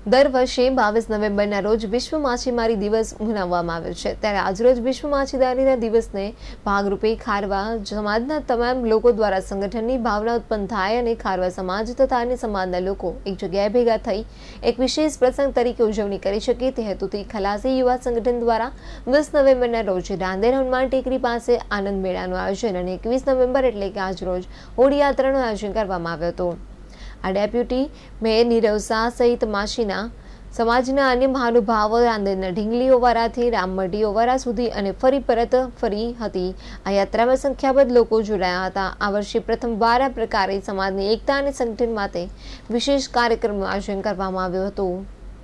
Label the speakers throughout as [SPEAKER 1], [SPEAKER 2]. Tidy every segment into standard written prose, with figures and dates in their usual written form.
[SPEAKER 1] દર વર્ષે 22 નવેમ્બરના રોજ વિશ્વ માછીમારી દિવસ મનાવવામાં આવે છે। ત્યારે આજરોજ વિશ્વ માછીમારીના દિવસને ભાગરૂપે ખારવા સમાજના તમામ લોકો દ્વારા સંગઠનની ભાવના ઉત્પન્ન થાય અને ખારવા સમાજ તથા અન્ય સમાજના લોકો એક જગ્યાએ ભેગા થઈ એક વિશેષ પ્રસંગ તરીકે ઉજવણી કરી શકે તે હેતુથી ખલાસી યુવા સંગઠન દ્વારા 10 નવેમ્બરના રોજ રાંદેર હનુમાન ટેકરી પાસે આનંદ મેળાનું આયોજન અને 21 નવેમ્બર એટલે કે આજરોજ હોળી યાત્રાનું આયોજન કરવામાં આવ્યું હતું। આ ડેપ્યુટી મેયર નીરવ શાહ સહિત માછીના સમાજના અન્ય મહાનુભાવો રાંદેરના ઢીંગલી ઓવારાથી રામમઢી ઓવારા સુધી અને ફરી પરત ફરી હતી। આ યાત્રામાં સંખ્યાબંધ લોકો જોડાયા હતા। આ વર્ષે પ્રથમવાર આ પ્રકારે સમાજની એકતા અને સંગઠન માટે વિશેષ કાર્યક્રમનું આયોજન કરવામાં આવ્યું હતું।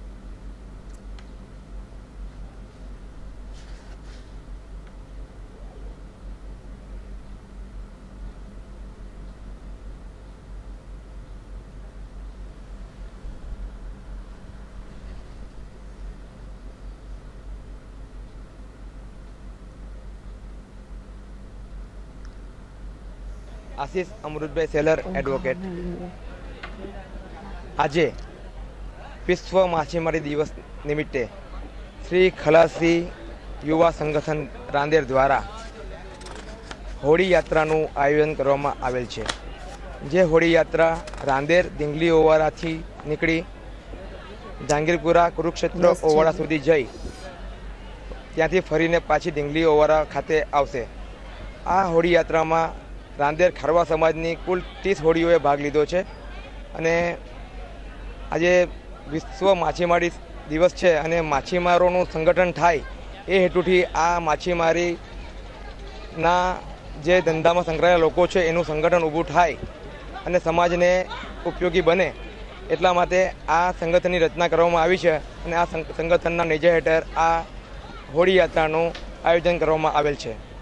[SPEAKER 2] आशीष अमृतभाई सेलर एडवोकेट आज विश्व माछीमारी दिवस निमित्ते श्री खलासी युवा संगठन रांदेर द्वारा होળી यात्राનું आयोजन કરવામાં આવેલ છે। જે હોળી યાત્રા રાંદેર ઢીંગલી ઓવારાથી નીકળી જાંગીરપુરા કુરુક્ષેત્ર ઓવારા સુધી જઈ ત્યાંથી ફરીને પાછી ઢીંગલી ઓવારા ખાતે આવશે। આ હોળી યાત્રામાં રાંદેર ખારવા સમાજની કુલ 30 હોડીઓએ ભાગ લીધો છે અને આજે વિશ્વ માછીમારી દિવસ છે અને માછીમારોનું સંગઠન થાય એ હેતુથી આ માછીમારીના જે ધંધામાં સંકળાયેલા લોકો છે એનું સંગઠન ઊભું થાય અને સમાજને ઉપયોગી બને એટલા માટે આ સંગઠનની રચના કરવામાં આવી છે અને આ સંગઠનના નેજા હેઠળ આ હોળી યાત્રાનું આયોજન કરવામાં આવેલ છે।